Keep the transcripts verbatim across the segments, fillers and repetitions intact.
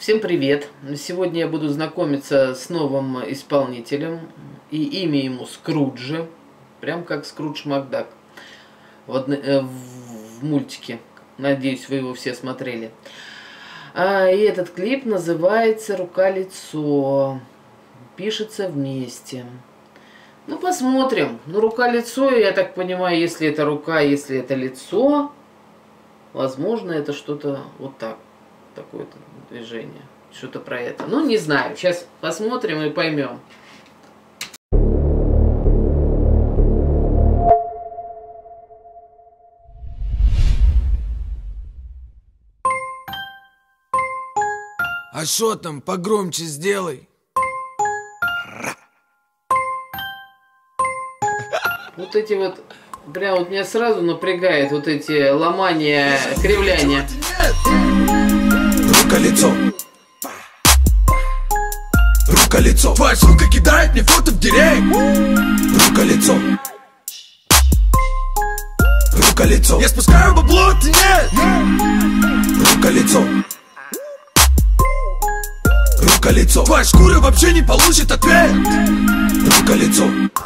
Всем привет! Сегодня я буду знакомиться с новым исполнителем, и имя ему Скруджи, прям как Скрудж Макдак в, одно, э, в мультике. Надеюсь, вы его все смотрели. А, и этот клип называется «Рука-лицо». Пишется вместе. Ну, посмотрим. Ну, рука-лицо, я так понимаю, если это рука, если это лицо, возможно, это что-то вот так. Такое-то движение. Что-то про это. Ну, не знаю. Сейчас посмотрим и поймем. А шо там? Погромче сделай. Вот эти вот, прям вот меня сразу напрягает вот эти ломания, кривляния. Рука-лицо. Рука-лицо. Твоя сука кидает мне фото в директ. Рука-лицо. Рука-лицо. Я спускаю бабло, ты нет. Рука-лицо. Рука-лицо. Твоя шкура вообще не получит ответ. Рука-лицо.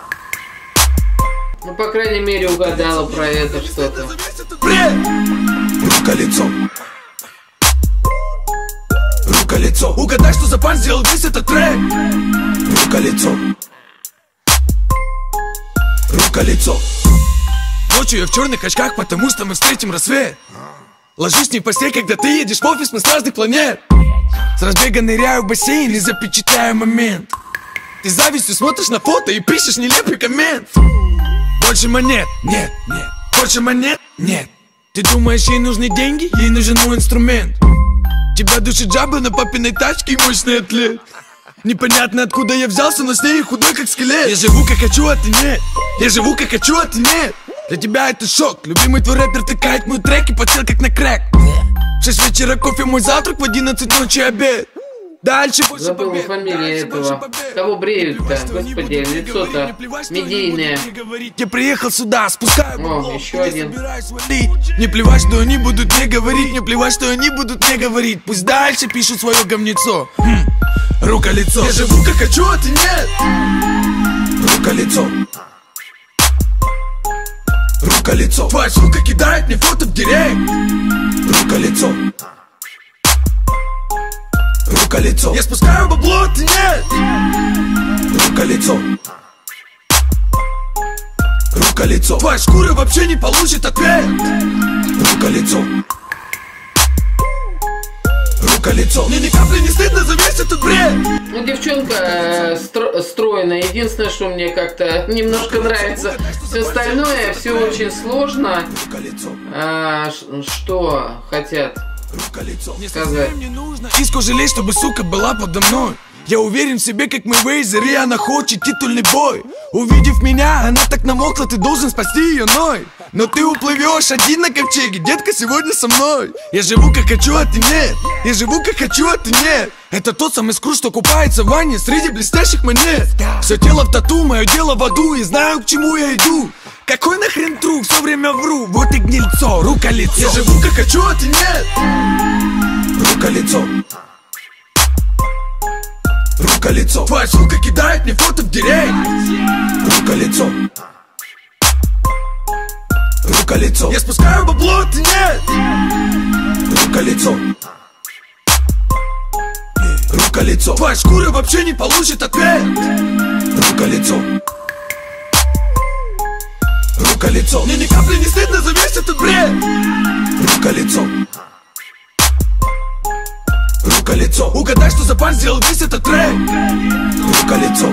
Ну, по крайней мере, угадала про это что-то. Рука-лицо. Рука-лицо. Угадай, что за пан сделал весь этот трек. Рука-лицо. Рука-лицо. Ночью я в черных очках, потому что мы встретим рассвет. Ложусь не в постель, когда ты едешь в офис, мы с разных планет. С разбега ныряю в бассейн и запечатляю момент. Ты завистью смотришь на фото и пишешь нелепый коммент. Больше монет, нет, нет. Больше монет, нет. Ты думаешь, ей нужны деньги? Ей нужен мой инструмент. Тебя душит жаба на папиной тачке и мощный атлет. Непонятно откуда я взялся, но с ней худой как скелет. Я живу как хочу, а ты нет. Я живу как хочу, а ты нет. Для тебя это шок. Любимый твой рэпер тыкает мой трек и подсел как на крэк. В шесть вечера кофе мой завтрак, в одиннадцать ночи обед. Дальше больше Забыл побед. фамилия Дальше этого. Кого бреют-то? Господи, лицо-то медийное. Я приехал сюда, спускаю. О, еще один. Не плевать, что они будут мне говорить. Не плевать, что они будут мне говорить. Пусть дальше пишут свое говнецо. хм. Рука-лицо. Я живу как хочу, а ты нет. Рука-лицо. Рука-лицо. Твоя сука кидает мне фото в директ. Рука-лицо. Рука-лицо. Я спускаю бабло, а ты нет. Рука-лицо. Рука-лицо. Твоя шкура вообще не получит ответ. Рука-лицо. Рука-лицо. Мне ни капли не стыдно за весь этот бред. Ну, девчонка э, стро стройная. Единственное, что мне как-то немножко нравится. Все остальное, все очень сложно. А, что хотят сказать? Иску жалей, чтобы сука была подо мной. Я уверен в себе, как Мэйвезер, и она хочет титульный бой. Увидев меня, она так намокла, ты должен спасти ее ной. Но ты уплывешь один на ковчеге, детка, сегодня со мной. Я живу как хочу, а ты нет. Я живу как хочу, а ты нет. Это тот самый Скрудж, что купается в ванне среди блестящих монет. Все тело в тату, мое дело в аду, и знаю, к чему я иду. Какой нахрен труп, все время вру, вот и гнильцо, рука-лицо. Я живу как хочу, а ты нет. Рука-лицо. Рука-лицо. Твоя сука кидает мне фото в директ. Рука-лицо. Рука-лицо. Я спускаю бабло, а ты нет. Рука-лицо. Рука-лицо. Твоя шкура вообще не получит ответ. Рука-лицо. Рука-лицо. Мне ни капли не стыдно за весь этот бред. Рука-лицо. Рука-лицо. Угадай, что за пан сделал весь этот трек. Рука-лицо.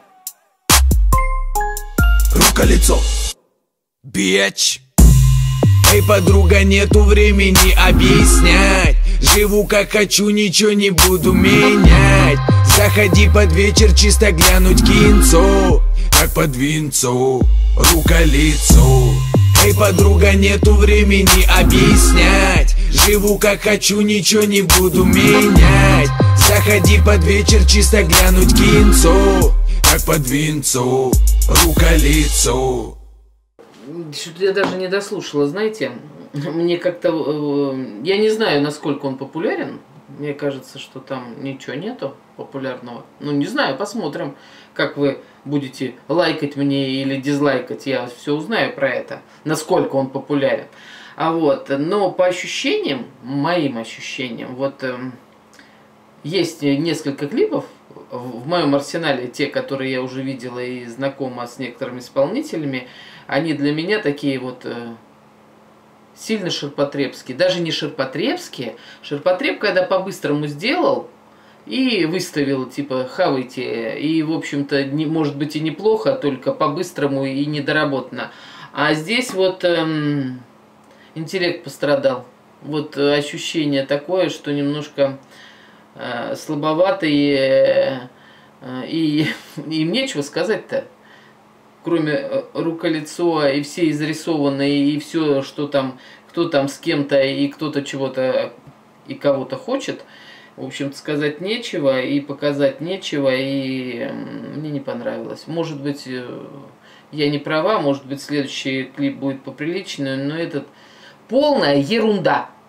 Рука-лицо. Бич. Эй, подруга, нету времени объяснять. Живу как хочу, ничего не буду менять. Заходи под вечер, чисто глянуть кинцо. Как под винцо, рука-лицо. Эй, подруга, нету времени объяснять. Живу как хочу, ничего не буду менять. Заходи под вечер, чисто глянуть кинцо. Как под винцо, рука-лицо. Что-то я даже не дослушала, знаете. Мне как-то... Я не знаю, насколько он популярен. мне кажется, что там ничего нету популярного. Ну, не знаю, посмотрим, как вы будете лайкать мне или дизлайкать. Я все узнаю про это, насколько он популярен. А вот, но по ощущениям, моим ощущениям, вот э, есть несколько клипов в моем арсенале, те, которые я уже видела и знакома с некоторыми исполнителями, они для меня такие вот э, сильно ширпотребские. Даже не ширпотребские. Ширпотреб, когда по-быстрому сделал и выставил, типа, хавайте. И, в общем-то, не, может быть и неплохо, только по-быстрому и недоработано. А здесь вот эм, интеллект пострадал. Вот ощущение такое, что немножко э, слабовато, и, э, и, и им нечего сказать-то. Кроме рука-лицо и все изрисованные, и все, что там, кто там с кем-то, и кто-то чего-то и кого-то хочет, в общем-то, сказать нечего, и показать нечего, и мне не понравилось. Может быть, я не права, может быть, следующий клип будет поприличнее, но этот полная ерунда.